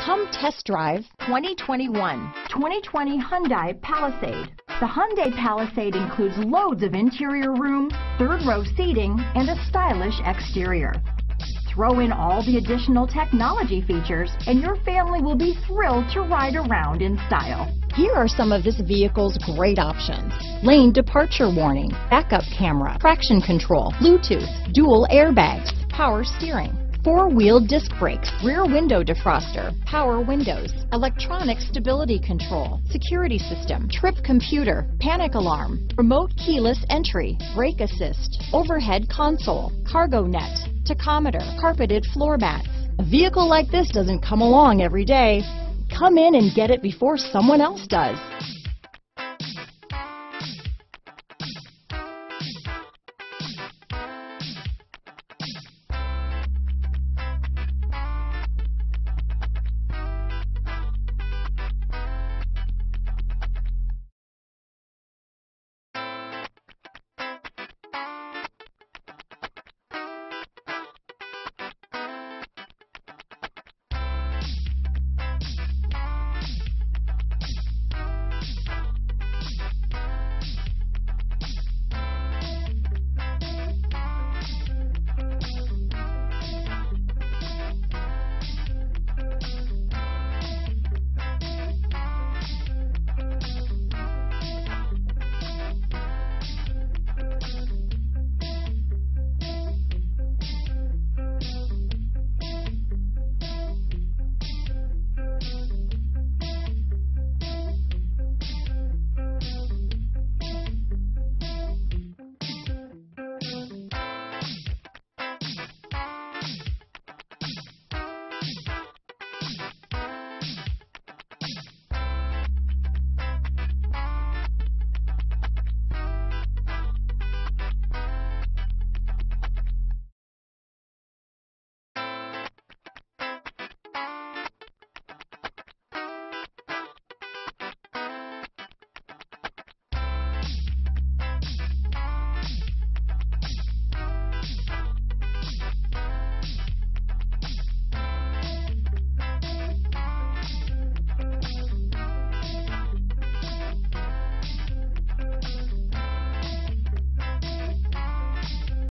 Come test drive 2021 Hyundai Palisade. The Hyundai Palisade includes loads of interior room, third row seating, and a stylish exterior. Throw in all the additional technology features and your family will be thrilled to ride around in style. Here are some of this vehicle's great options: lane departure warning, backup camera, traction control, Bluetooth, dual airbags, power steering, four-wheel disc brakes, rear window defroster, power windows, electronic stability control, security system, trip computer, panic alarm, remote keyless entry, brake assist, overhead console, cargo net, tachometer, carpeted floor mats. A vehicle like this doesn't come along every day. Come in and get it before someone else does.